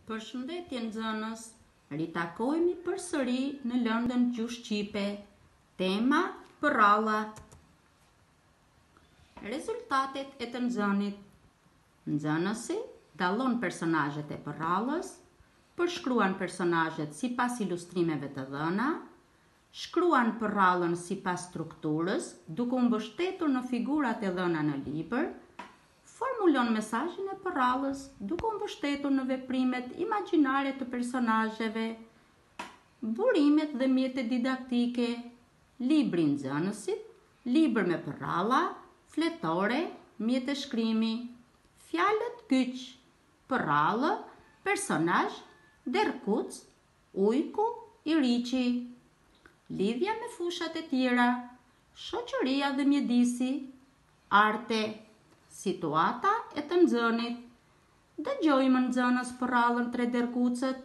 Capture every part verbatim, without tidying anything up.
Përshëndetje nxënës, ritakohemi përsëri në lëndën gjuhë shqipe. Tema përralla. Rezultatet e të nxënit. Nxënësi dallon personazhet e përrallës, përshkruan personazhet sipas ilustrimeve të dhëna, shkruan përrallën sipas strukturës, duke u mbështetur në figurat e dhëna në libër, formulon mesazhin e përrallës duke u mbështetur në veprimet imagjinare të personazheve, burimet dhe mjetet didaktike, libri i nxënësit, libër me përralla, fletore, mjete shkrimi, fjalët kyç, përrallë, personazh, derkuc, ujku, i riqi, lidhja me fushat e tjera, shoqëria dhe mjedisi, arte, situata e të nxënit. Dëgjojmë nxënës përrallën tre derkucët.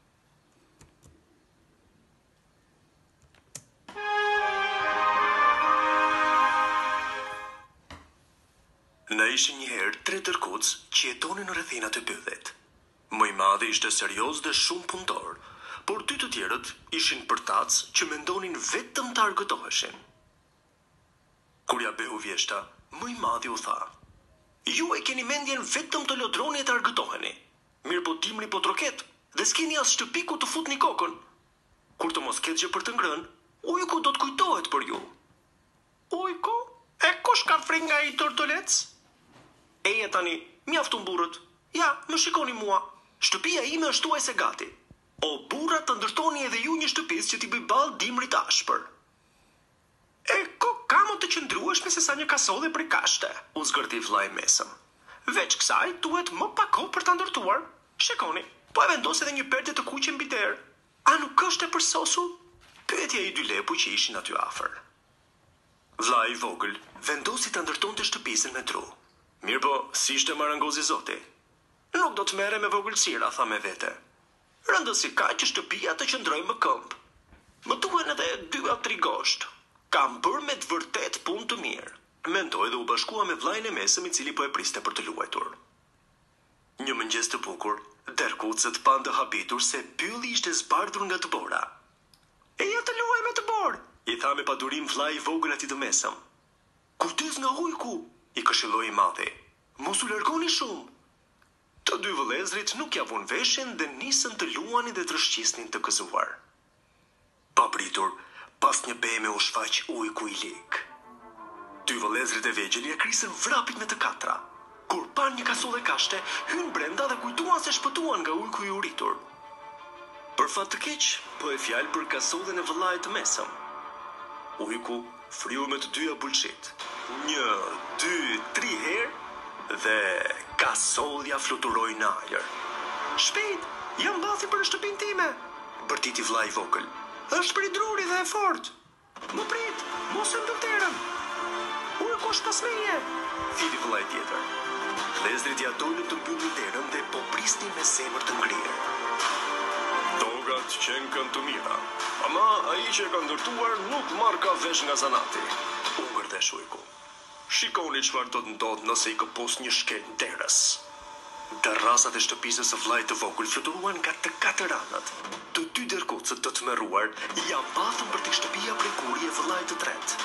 Na ishin njëherë tre dërkuc që jetonin në rrethinat e pyllit. Më i madhi ishte serioz dhe shumë punëtor, por dy të tjerët ishin përtac që mendonin vetëm të argëtoheshin. Kur ja behu vjeshta, më i madhi u tha: "Ju e keni mendjen vetëm të lodroni e të argëtoheni. Mirë po dimri po troket dhe s'keni as shtëpi ku të futni kokën. Kur të mos ketë gjë për të ngrënë, ujku do të kujtohet për ju." "Ujku? E kush ka fri nga i tortolec?" "Eje tani, mjaftun burrët. Ja, më shikoni mua. Shtëpia ime është tuaj se gati. O burra, të ndërtoni edhe ju një shtëpis që t'i bëj ballë dimrit ashpër." "E ko kamo të qëndrueshme se sa një kasole për kashte," u zgërti vllai mesëm. "Veç kësaj duhet më pak kohë për ta ndërtuar. Shikoni, po e vendos edhe një perde të kuqe mbi derë. A nuk është e përsosur?" pyetja i dy lepu që ishin aty afër. Vllai i vogël vendosi ta ndërtonte shtëpisën me tru. Mirë po, si ishte marangozi zoti? "Nuk do të merre me vogëlsira," tha me vete. "Rëndësi ka që shtëpia të qëndrojë më këmbë. Më duhen edhe dy a tri gosht. Kam bërë me të vërtet punë të mirë," mendoi dhe u bashkua me vllain e mesëm i cili po e priste për të luajtur. Një mëngjes të bukur, derkucët pan të habitur se pylli ishte zbardhur nga të bora. "Eja të luaj me të borë," i tha me padurim vllai i vogël atij të mesëm. "Kujdes nga ujku," i këshilloi i madhi. "Mos u largoni shumë." Të dy vëllezrit nuk ja vun veshin dhe nisën të luanin dhe të rëshqisnin të gëzuar. Pa pritur, pas një beme u shfaq ujku i lig. Dy vëllezrit e vegjël ja krisën vrapit me të katra. Kur pan një kasull e kashte, hyn brenda dhe kujtuan se shpëtuan nga ujku i uritur. Për fat të keq, po e fjalë për kasullin e vëllait të mesëm. Ujku friu me të dyja bulqit. Një, dy, tri herë dhe kasollja fluturoi në ajër. "Shpejt, jam mbathi për shtëpinë time," bërtiti vllai i vogël. "Është për i druri dhe e fortë." "Më prit, mos e ndërterëm." "Ujku është pas meje," thiri vllai tjetër. Vëllezrit ja dolën të mbyllin derën dhe po prisnin me zemër të ngrirë. "Togat qenë kanë të mira, ama ai që e ka ndërtuar nuk marr ka vesh nga zanati," u ngërtesh ujku. "Shikoni çfarë do të ndodhë nëse i këpos një shkel derës." Terrasat e shtëpisë së vllait të vogël fluturuan nga të katër anët. Të dy derkucët të tmerruar ja mbathën për tek shtëpia prej kuri e vllait të tretë.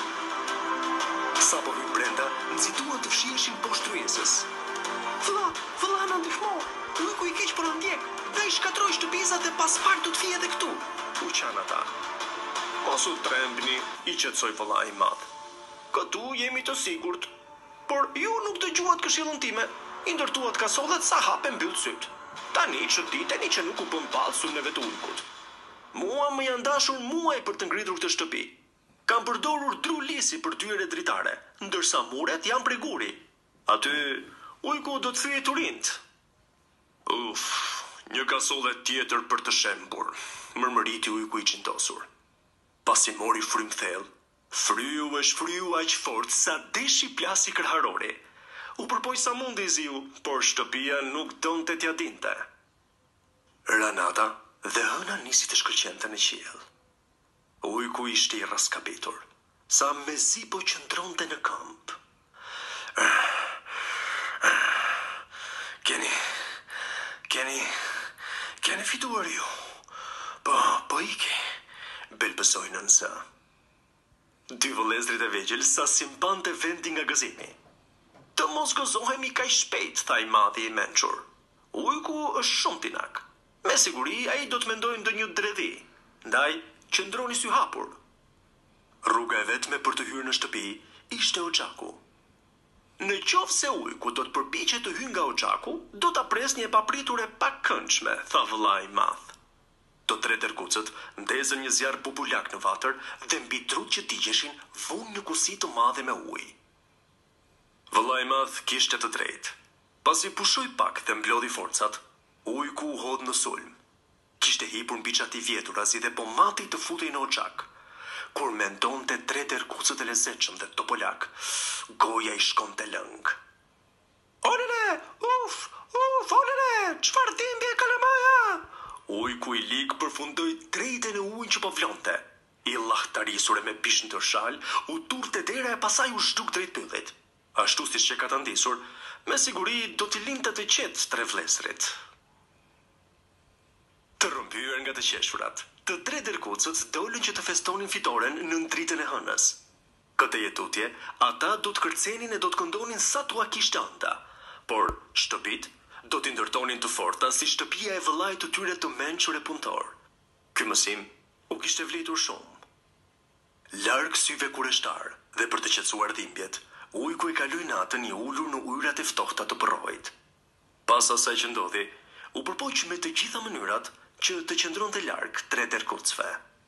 Sa po hyn brenda, nxituan të fshiheshin poshtë rryesës. "Vlla, vlla na ndihmo. Ujku i keq po na ndjek. Dhe i shkatroi shtëpisat dhe pas pak do të fije edhe këtu," u qan ata. "Mos u trembni," i qetësoi vllai i madh. "Këtu jemi të sigurt, por ju nuk dëgjuat këshillën time. I ndërtuat kasollet sa hape mbyll syt. Tani që diteni që nuk u bën ballë sulmeve të ujkut. Mua më janë dashur muaj për të ngritur këtë shtëpi. Kam përdorur dru lisi për dyert e dritare, ndërsa muret janë prej guri. Aty ujku do të thyej turinj." "Uf, një kasolle tjetër për të shembur," mërmëriti ujku i çintosur. Pasi mori frym thellë, fryu e shfryu aq fort sa deshi plasi kërharori. U përpoj sa mundi ziu, por shtëpia nuk donte t'ja dinte. Ranata dhe hëna nisi të shkëlqente në qiell. Ujku ishte i raskapitur, sa mezi po qëndronte në këmbë. Keni, keni, Keni fituar ju. Po, po ike. Belpësoj nënsa. Dy vëllezrit e vegjël sa simpante vendi nga gëzimi. Të mos gëzohemi kaq shpejt, tha i madhi i mençur. Ujku është shumë tinak. Me siguri ai do të mendojë ndonjë dredhi. Ndaj, qëndroni sy hapur. Rruga e vetme për të hyrë në shtëpi ishte oxhaku. Në qoftë se ujku do të përpiqet të hyjë nga oxhaku, do ta presni e papritur e pakëndshme, tha vëllai i madh. Të tre dërkucët ndezën një zjarr bubulak në vatër dhe mbi drut që digjeshin vunë një kusi të madhe me ujë. Vëllai i madh kishte të drejtë. Pasi pushoi pak dhe mblodhi forcat, ujku u hodh në sulm. Kishte hipur mbi çati vjeturazi dhe po mati të futej në oxhak. Kur mendonte tre dërkucët e lezetshëm dhe topolak, goja i shkonte lëng. Olele, uf, uf, olele, çfarë dhimbje kalamaja? Ujku i lig përfundoi drejtën e ujit që po vlonte. I llahtarisur me bishën të shal, u turte dera e pasaj u zhduk drejt pyllit. Ashtu siç që ka të ndisur, me siguri do t'i linte të qetë tre vlezrit. Të rrëmbyer nga të qeshurat, të tre dërkucët dolën që të festonin fitoren në ndritën e hënës. Këtë jetutje, ata do të kërcenin e do të këndonin sa tua kishte ënda, por shtëpit do t'i ndërtonin të forta si shtëpia e vëllait të tyre të mençur e punëtor. Ky mësim u kishte vlitur shumë. Larg syve kureshtar dhe për të qetësuar dhimbjet, ujku i kaloi natën i ulur në ujrat e ftohta të përrojit. Pas asaj që ndodhi, u përpoq me të gjitha mënyrat që të qëndronte larg tre dërkucëve.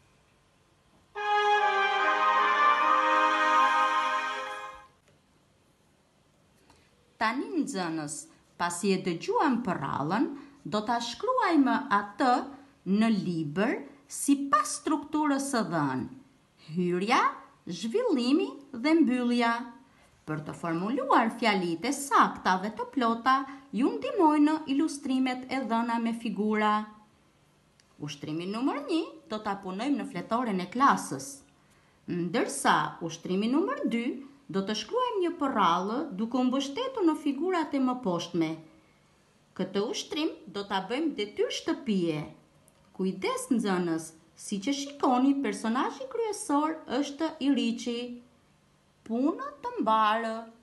Tani nxënës, pasi e dëgjuam për rallën, do ta shkruajmë atë në libër sipas strukturës së dhënë: hyrja, zhvillimi dhe mbyllja. Për të formuluar fjalitë e sakta dhe të plota, ju ndihmojnë ilustrimet e dhëna me figura. Ushtrimin numër një do ta punojmë në fletoren e klasës, ndërsa ushtrimin numër dy do të shkruajmë një përrallë duke u mbështetur në figurat e mëposhtme. Këtë ushtrim do ta bëjmë detyrë shtëpie. Kujdes nxënës, siç e shikoni, personazhi kryesor është Iriçi. Punë të mbarë.